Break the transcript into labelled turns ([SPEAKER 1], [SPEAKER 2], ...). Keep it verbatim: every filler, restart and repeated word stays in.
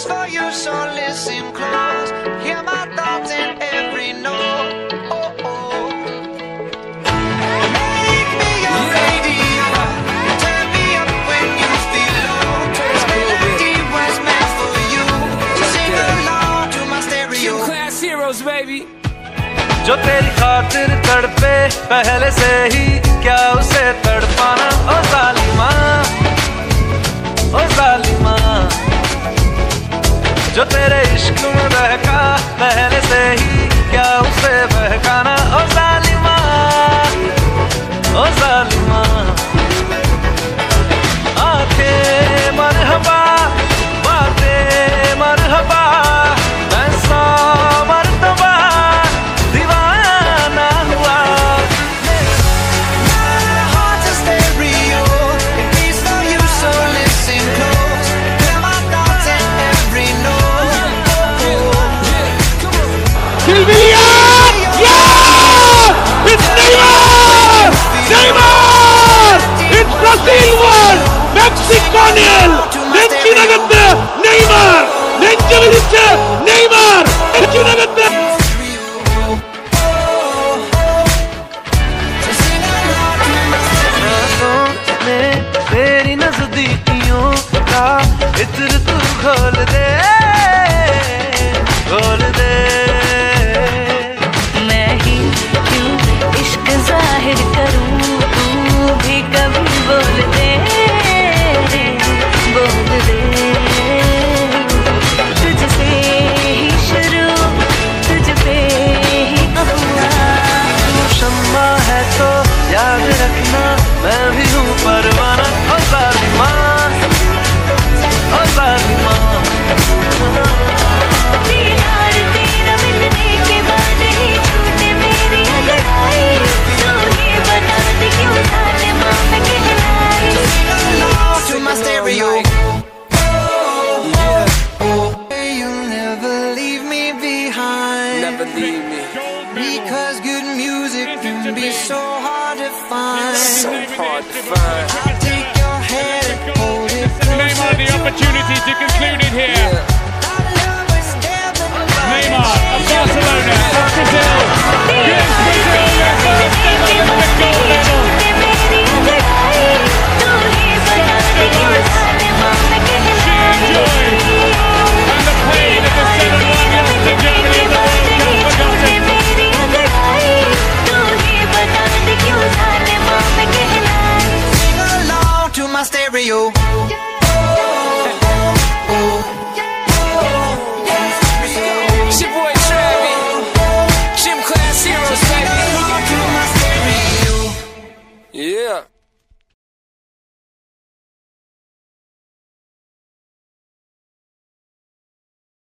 [SPEAKER 1] It's for you, so listen close. Hear my thoughts in every note. Oh, oh. Make me your radio. Turn me up when you feel low. This melody was meant for you. So sing along to my stereo.
[SPEAKER 2] Class heroes, baby.
[SPEAKER 3] जो तेरी खातिर तड़पे पहले से ही क्या उसे तड़पाना ओ ज़ालिमा ओ ज़ालिमा जो तेरे इश्क में बहका पहले से ही क्या उसे बहकाना ओ ज़ालिमा ओ ज़ालिमा आंखें मरहबा बातें मरहबा मैं सौ मर्तबा
[SPEAKER 4] Yeah! It's Neymar! Neymar! It's Brazil one! Mexico nil! Nenchinagathe Neymar! Nenchiviliche Neymar! Nenchinagathe
[SPEAKER 3] तेरी नज़दीकियों का इत्र तू खोल दे खोल दे
[SPEAKER 5] मैं ही क्यों इश्क जाहिर करूं तू भी कभी बोल दे बोल दे तुझसे ही शुरू तुझ पे ही हुआ
[SPEAKER 3] तू शम्मा है तो याद रखना मैं भी हूँ परवाना ओ ज़ालिमा ओ ज़ालिमा
[SPEAKER 5] यार तेरा मिलने के बाद ही छूटे मेरी अंगड़ाई तू ही बता दे क्यों ज़ालिमा मैं कहलाई
[SPEAKER 1] to my stereo. You'll never leave me behind.
[SPEAKER 2] Never leave me.
[SPEAKER 1] Because good music can be so hard to find.
[SPEAKER 2] So hard to find.
[SPEAKER 1] I'll take your hand and hold it close.
[SPEAKER 4] Neymar the opportunity to conclude it here. Neymar of Barcelona of Brazil. Yes, Brazil, their first ever Olympic goal medal. Sheer joy and the pain of the seven one loss to Germany in the World Cup forgotten.
[SPEAKER 1] Sing along to my stereo.